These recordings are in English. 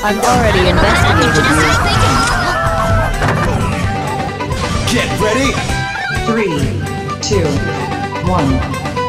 I've already investigated you. Get ready! 3, 2, 1.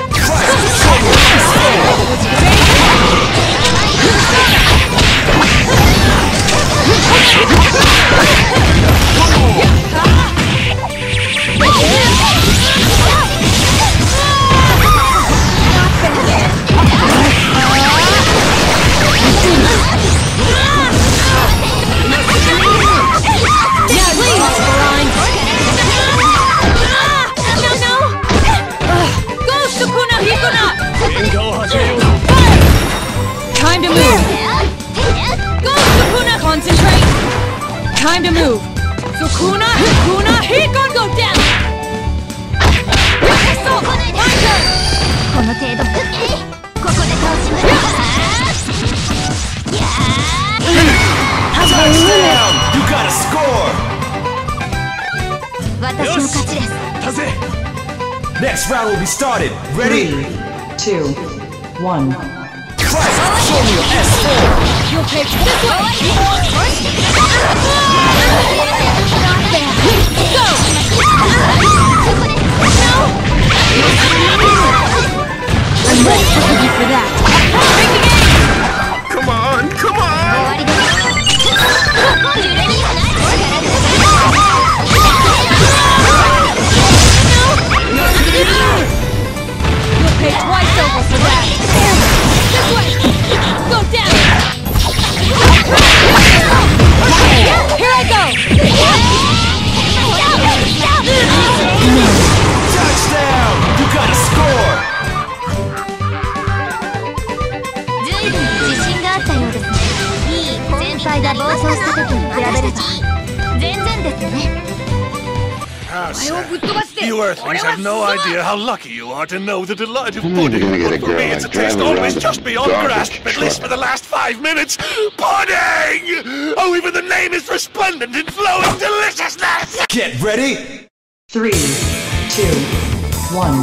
Time to move! Go, Sukuna! Concentrate! Time to move! Sukuna! Sukuna! Hikon, go down! Assault! My turn! Touchdown! You gotta score! Next round will be started. Ready? 3, 2, 1. Christ, show me your S4! You'll take this way! Go! No! I'm ready to give you for that. Break the game! Come on, come on! You'll pay twice over for that. This way! Go down! Here I go! Touchdown! You gotta score! 随分自信があったようですね。いい前回が暴走した時に比べれば全然ですね。 You Earthlings have no idea how lucky you are to know the delight of pudding. But for me, it's a taste always just beyond grasp, at least for the last 5 minutes. Pudding! Oh, even the name is resplendent in flowing deliciousness! Get ready! 3, 2, 1.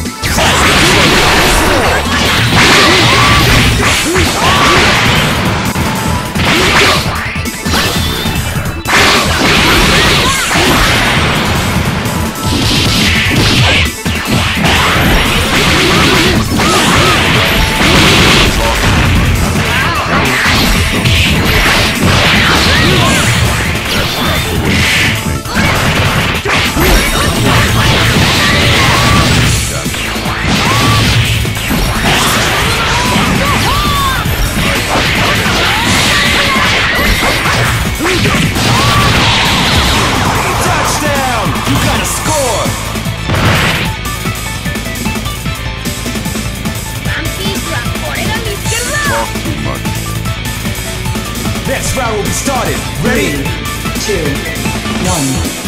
Next round will be started. Ready? 3, 2, 1.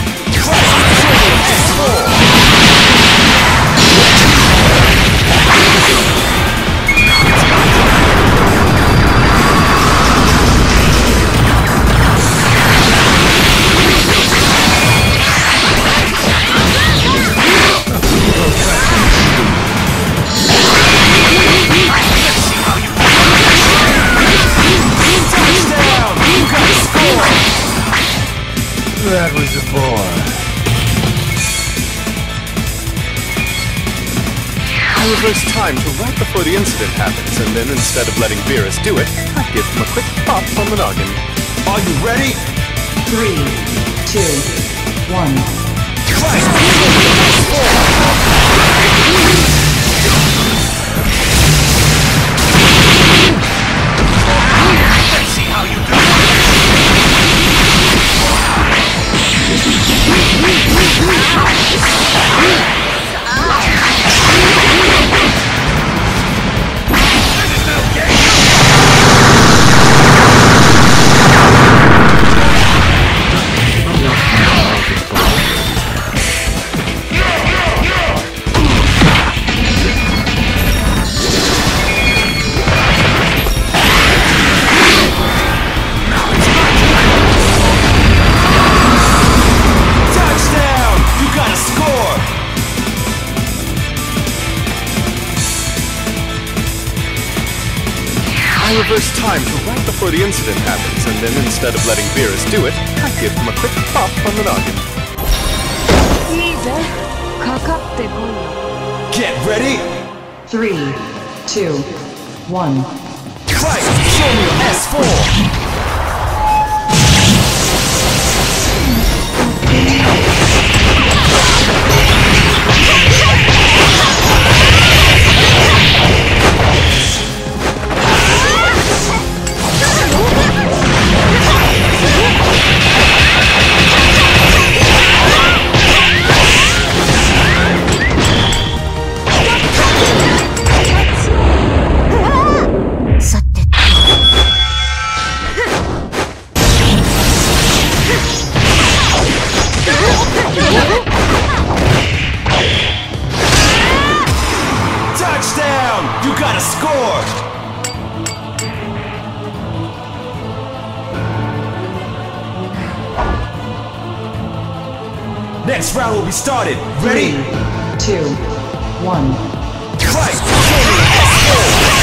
That was a bore. I reverse time to right before the incident happens, and then instead of letting Beerus do it, I give him a quick pop on the noggin. Are you ready? 3, 2, 1. Let's see how you do. I reverse time to right before before the incident happens, and then instead of letting Beerus do it, I give him a quick pop on the noggin. Get ready. 3, 2, 1. Fight! Show me your S4! Touchdown! You gotta score! Next round will be started. Ready? 3, 2, 1. Fight! Show me your S4!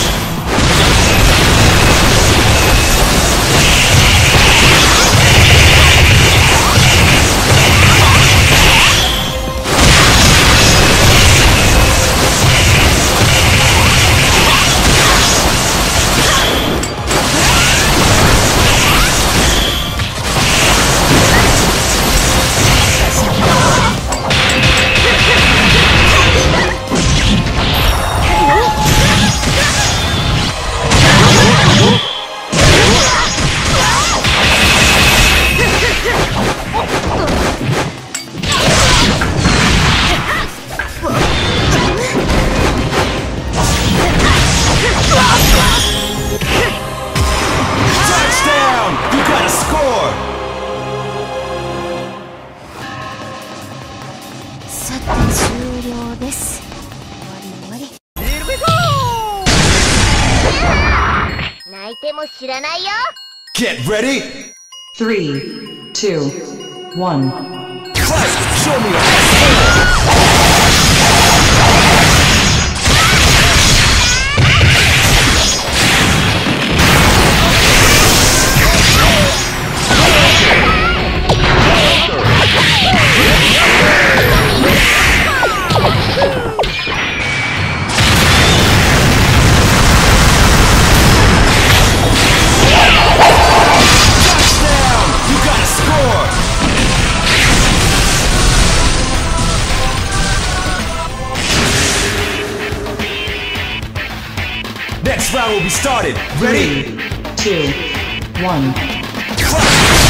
Get ready? 3, 2, 1. Fight! Show me your S4! Next round will be started. Ready? 3, 2, 1. Fight!